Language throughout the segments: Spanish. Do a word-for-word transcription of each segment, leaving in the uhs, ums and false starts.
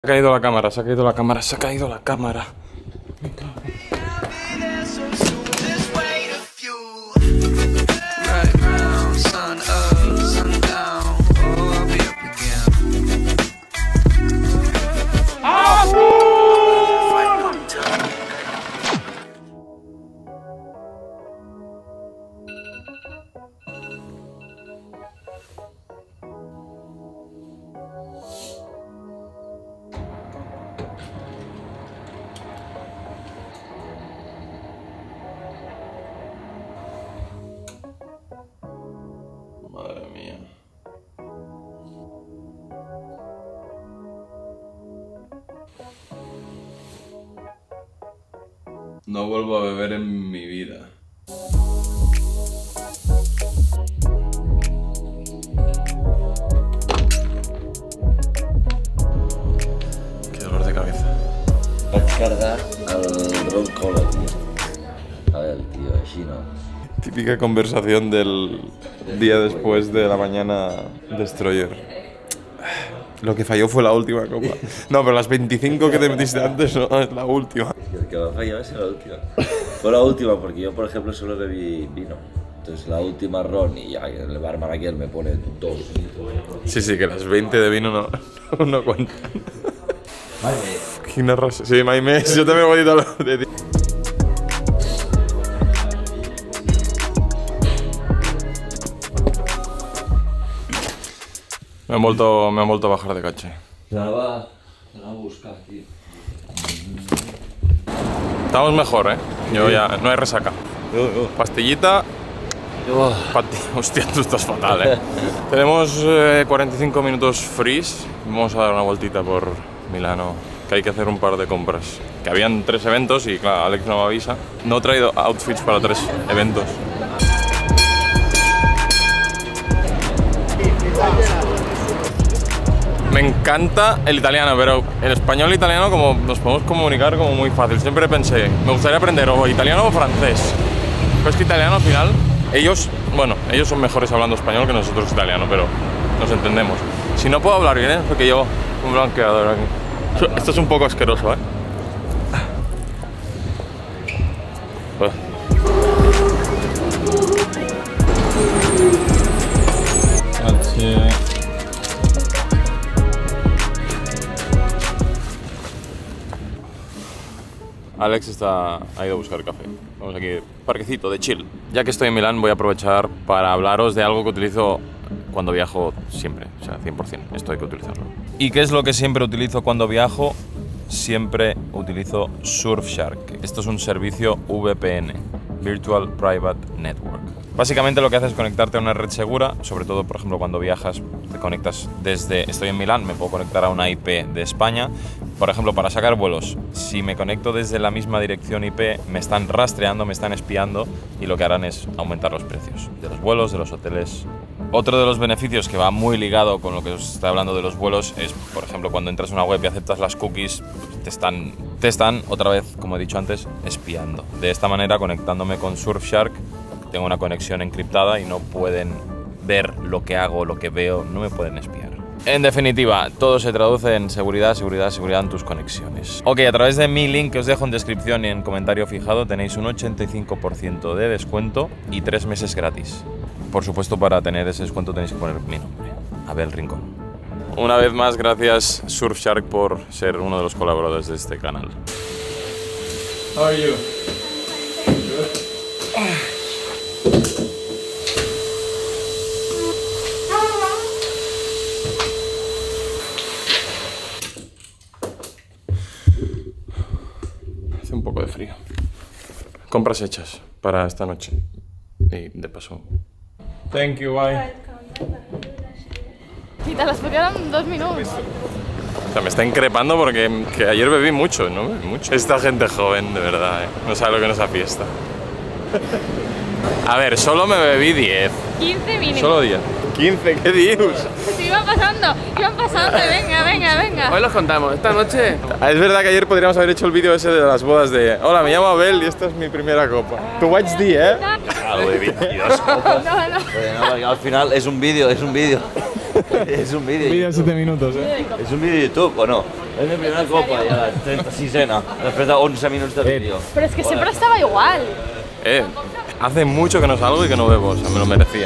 Se ha caído la cámara, se ha caído la cámara, se ha caído la cámara. Madre mía. No vuelvo a beber en mi vida. Qué dolor de cabeza. Va a cargar al Ron Cola, tío. A ver, tío, així no. Típica conversación del día después de la mañana Destroyer. Lo que falló fue la última copa. No, pero las veinticinco que te metiste antes no es la última. El que va a fallar es la última. Fue la última porque yo, por ejemplo, solo bebí vino. Entonces la última ron y ya el barman aquí me pone dos. Sí, sí, que las veinte de vino no, no, no cuentan. Maime. Quina rosa. Sí, Maime, yo también he bonito lo de ti. Me han vuelto, me han vuelto a bajar de caché. Se la va, se la va a buscar, tío. Estamos mejor, ¿eh? Yo ya, no hay resaca. Pastillita. Pati... Hostia, tú estás fatal, ¿eh? Tenemos eh, cuarenta y cinco minutos freeze. Vamos a dar una vueltita por Milano, que hay que hacer un par de compras. Que habían tres eventos y, claro, Alex no me avisa. No he traído outfits para tres eventos. Me encanta el italiano, pero el español e italiano como nos podemos comunicar como muy fácil. Siempre pensé, me gustaría aprender o italiano o francés. Pero es que italiano al final, ellos, bueno, ellos son mejores hablando español que nosotros italiano, pero nos entendemos. Si no puedo hablar bien, ¿eh? Porque llevo un blanqueador aquí. Esto es un poco asqueroso, ¿eh? Pues. Alex está, ha ido a buscar café. Vamos aquí, parquecito de chill. Ya que estoy en Milán, voy a aprovechar para hablaros de algo que utilizo cuando viajo siempre. O sea, cien por cien, esto hay que utilizarlo. ¿Y qué es lo que siempre utilizo cuando viajo? Siempre utilizo Surfshark. Esto es un servicio V P N, Virtual Private Network. Básicamente lo que hace es conectarte a una red segura, sobre todo, por ejemplo, cuando viajas, te conectas desde... Estoy en Milán, me puedo conectar a una I P de España. Por ejemplo, para sacar vuelos, si me conecto desde la misma dirección I P, me están rastreando, me están espiando y lo que harán es aumentar los precios de los vuelos, de los hoteles. Otro de los beneficios que va muy ligado con lo que os está hablando de los vuelos es, por ejemplo, cuando entras a una web y aceptas las cookies, te están, te están, otra vez, como he dicho antes, espiando. De esta manera, conectándome con Surfshark, tengo una conexión encriptada y no pueden ver lo que hago, lo que veo, no me pueden espiar. En definitiva, todo se traduce en seguridad, seguridad, seguridad en tus conexiones. Ok, a través de mi link que os dejo en descripción y en comentario fijado tenéis un ochenta y cinco por ciento de descuento y tres meses gratis. Por supuesto, para tener ese descuento tenéis que poner mi nombre, Abel Rincón. Una vez más, gracias Surfshark por ser uno de los colaboradores de este canal. How are you? Hace un poco de frío. Compras hechas para esta noche. Y de paso. Thank you, bye. Y te las pusieron dos minutos. O sea, me está increpando porque que ayer bebí mucho, ¿no? Bebí mucho. Esta gente joven, de verdad, ¿eh? No sabe lo que no es la fiesta. A ver, solo me bebí diez. quince minutos. Solo diez. quince, ¿qué dios? Sí, iban pasando, iban pasando, venga, venga, venga. Hoy los contamos, esta noche. Es verdad que ayer podríamos haber hecho el vídeo ese de las bodas de hola, me llamo Abel y esta es mi primera copa. Tu watch D, ¿eh? Algo de veintidós copas. No, no. Pues no, al final es un vídeo, es un vídeo. Es un vídeo. Vídeo de siete minutos, eh? Es un vídeo de YouTube, ¿o no? Es mi primera copa, ya la trenta-sisena. Després de once minutos de vídeo. Pero es que siempre estaba igual. Eh, hace mucho que no salgo y que no bebo, o sea, me lo merecía.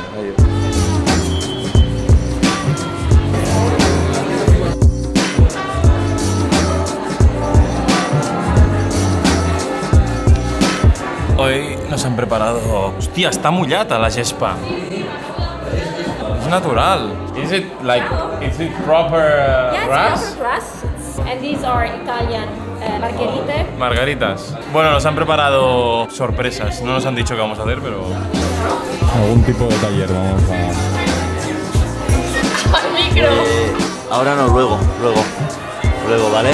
Hoy nos han preparado... Hostia, está muy llata la gespa. Es natural. Is it like, is it proper uh, Yeah, grass? it's proper grass. And these are Italian uh, margherite. Margaritas. Bueno, nos han preparado sorpresas. No nos han dicho qué vamos a hacer, pero... Algún tipo de taller vamos a... Al micro. Eh, ahora no, luego, luego. Luego, ¿vale?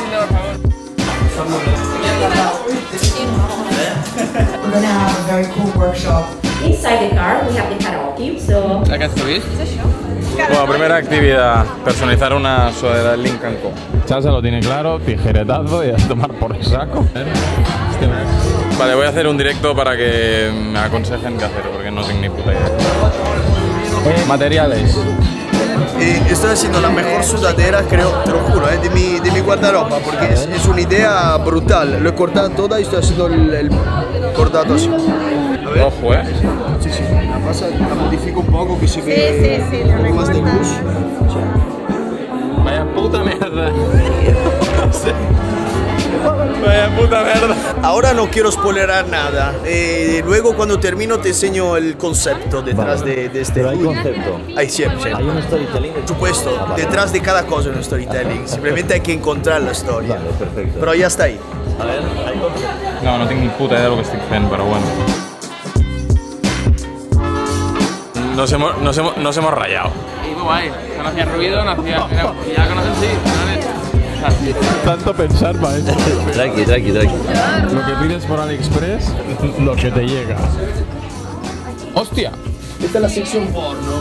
We're gonna have a very cool workshop. Inside the car, we have the karaoke, so... Bueno, primera actividad, personalizar una sudadera del Lincoln Co. Salsa lo tiene claro, tijeretazo y a tomar por saco. Este me... Vale, voy a hacer un directo para que me aconsejen qué hacer, porque no tengo ni puta idea. Eh, materiales. Eh, estoy haciendo la mejor sudadera, creo, te lo juro, eh, de, mi, de mi guardarropa, porque es, es una idea brutal. Lo he cortado toda y estoy haciendo el, el bordado así. A ver. Ojo, eh. Sí, sí, la, pasa, la modifico un poco que se Sí, ve sí, sí, un la poco más de recortas. luz. Vaya puta mierda. Vaya puta mierda. Ahora no quiero spoilerar nada. Eh, luego cuando termino te enseño el concepto detrás de, de este. Pero hay concepto. Hay siempre, siempre. Hay un storytelling. Por supuesto, detrás de cada cosa hay un storytelling. Simplemente hay que encontrar la historia. Vale, perfecto. Pero ya está ahí. A ver, hay concepto. No, no tengo ni puta idea de lo que estoy haciendo, pero bueno. Nos hemos, nos hemos, nos hemos rayado. Y muy guay, no hacía ruido, no hacía... Mira, ya conocen, sí, Tanto pensar para esto. Tranqui, tranqui, tranqui. Lo que pides por AliExpress, lo que te llega. ¡Hostia! Esta es la sección porno.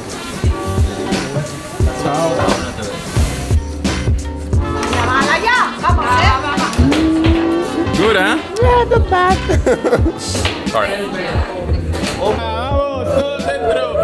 ¡Hala ya! ¡Vamos, eh! Good, eh? Yeah, not bad. Sorry. ¡Vamos! ¡Todos dentro!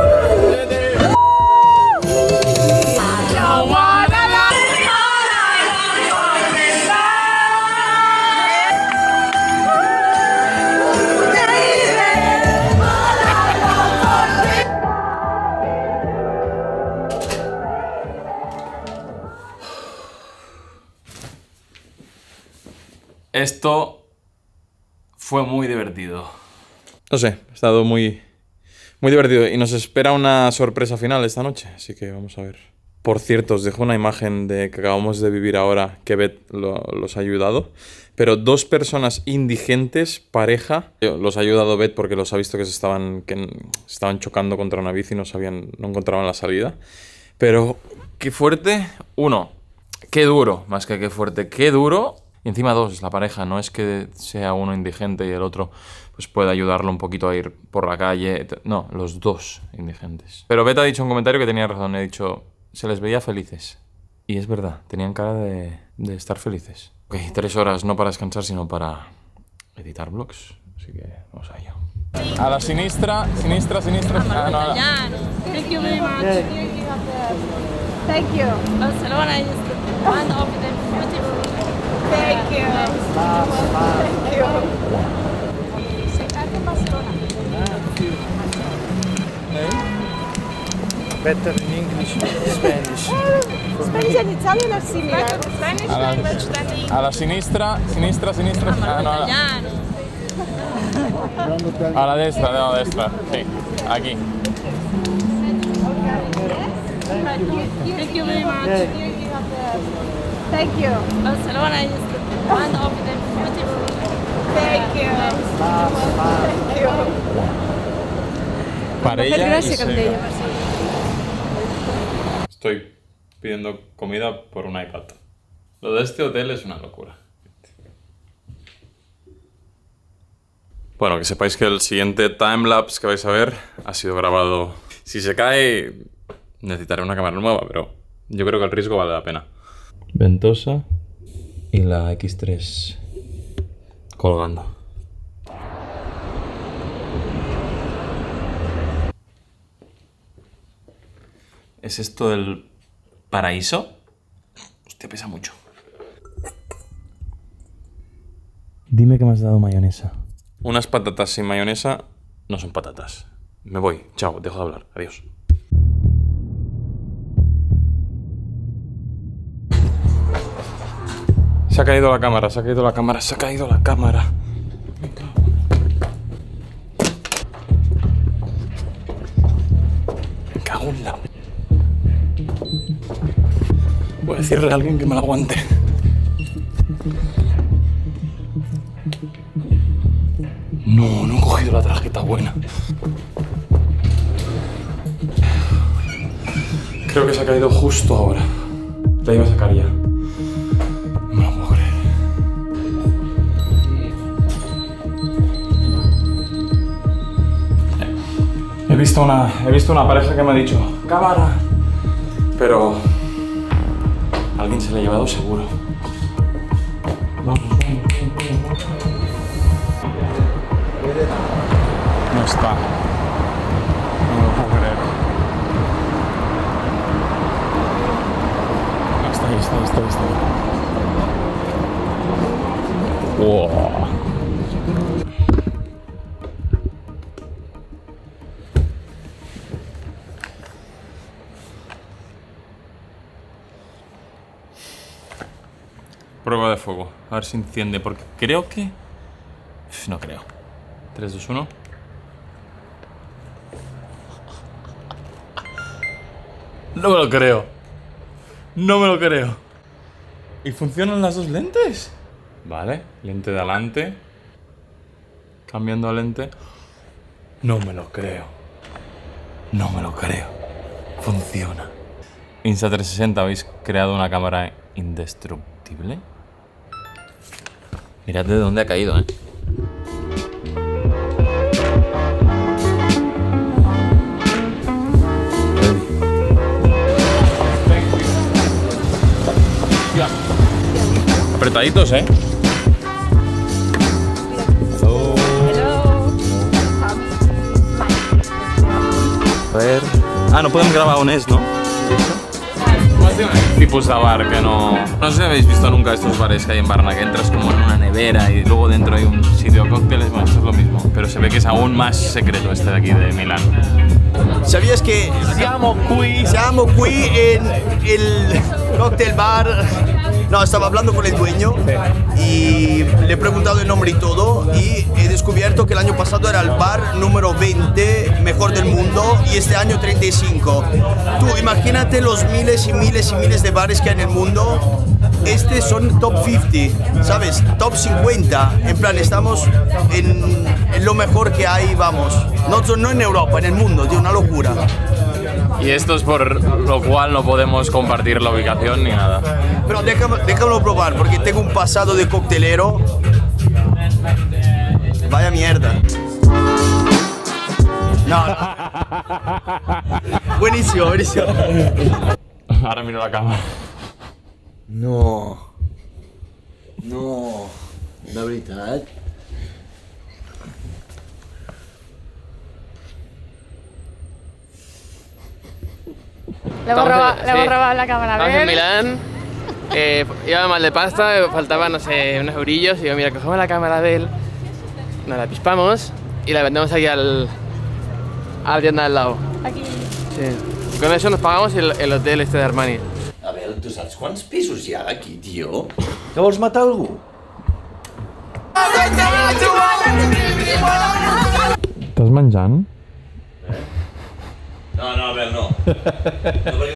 Esto fue muy divertido. No sé, ha estado muy, muy divertido y nos espera una sorpresa final esta noche, así que vamos a ver. Por cierto, os dejo una imagen de que acabamos de vivir ahora, que Beth lo, los ha ayudado, pero dos personas indigentes, pareja, los ha ayudado Beth porque los ha visto que se estaban, que se estaban chocando contra una bici y no sabían, no encontraban la salida. Pero qué fuerte, uno, qué duro, más que qué fuerte, qué duro. Y encima dos, la pareja, no es que sea uno indigente y el otro pues puede ayudarlo un poquito a ir por la calle. No, los dos indigentes. Pero Beth ha dicho un comentario que tenía razón. He dicho, se les veía felices. Y es verdad, tenían cara de, de estar felices. Ok, tres horas no para descansar, sino para editar vlogs. Así que vamos a ello. A la sinistra, sinistra, sinistra. Ah, no, no. Thank you very much. Thank you. Barcelona is one of the beautiful. Thank you. Thank you. Se carga en Barcelona. Better in English, Spanish. Spanish and Italian are similar. Spanish A la, language than English. a la sinistra, sinistra, sinistra. Ah, no, a la- Italiano. a la destra, a la destra. Sí, aquí. Thank you very much. Thank you. Barcelona is one of the beautiful. Thank you. Thank you. Para ella y gracia se- con ella, Estoy pidiendo comida por un iPad. Lo de este hotel es una locura. Bueno, que sepáis que el siguiente timelapse que vais a ver ha sido grabado. Si se cae, necesitaré una cámara nueva, pero yo creo que el riesgo vale la pena. Ventosa y la equis tres colgando. ¿Es esto el paraíso? Hostia, pesa mucho. Dime que me has dado mayonesa. Unas patatas sin mayonesa no son patatas. Me voy. Chao, dejo de hablar. Adiós. Se ha caído la cámara, se ha caído la cámara, se ha caído la cámara. Me cago en la... Voy a decirle a alguien que me la aguante. No, no he cogido la tarjeta buena. Creo que se ha caído justo ahora. La iba a sacar ya. No me lo puedo creer. He visto una, he visto una pareja que me ha dicho cámara, pero alguien se la ha llevado seguro. Vamos, vamos, vamos. No está. No me lo puedo creer. No, está ahí, está ahí, está ahí, está ahí. Wow. Prueba de fuego. A ver si enciende, porque creo que... Uf, no creo. tres, dos, uno. No me lo creo. No me lo creo. ¿Y funcionan las dos lentes? Vale, lente de adelante. Cambiando a lente. No me lo creo. No me lo creo. Funciona. Insta trescientos sesenta, habéis creado una cámara indestructible. Mirad de dónde ha caído, ¿eh? Apretaditos, ¿eh? Hello. Hello. A ver... Ah, no podem gravar on és, no? Tipos de bar que no... No sé si habéis visto nunca estos bares que hay en Varna, que entras como en una nevera y luego dentro hay un sitio de cócteles. Bueno, esto es lo mismo, pero se ve que es aún más secreto este de aquí, de Milán. ¿Sabías que siamo qui, siamo qui en el cocktail bar? No, estaba hablando con el dueño y le he preguntado el nombre y todo y he descubierto que el año pasado era el bar número veinte mejor del mundo y este año treinta y cinco. Tú imagínate los miles y miles y miles de bares que hay en el mundo. Este son top cincuenta, ¿sabes? Top cincuenta. En plan, estamos en, en lo mejor que hay, vamos. No, no en Europa, en el mundo, tío, una locura. Y esto es por lo cual no podemos compartir la ubicación ni nada. Pero déjame, déjamelo probar, porque tengo un pasado de coctelero. Vaya mierda. No, no. Buenísimo, buenísimo. Ahora miro la cámara. No. No. De veritat? Le hemos robado, le hemos robado la cámara a Estamos en ver. Milán, eh, iba mal de pasta, faltaban, no sé, unos eurillos y digo, mira, cogemos la cámara de él, nos la pispamos y la vendemos aquí al, a la tienda al lado. Aquí. Sí. Con eso nos pagamos el, el hotel este de Armani. A veure, tu saps quants pisos hi ha aquí, tio? Que vols matar algú? Estàs menjant? No, no, Abel, no. No, perquè